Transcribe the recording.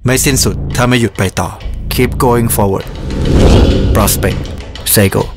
ไม่สิ้นสุดถ้าไม่หยุดไปต่อ keep going forward prospect say go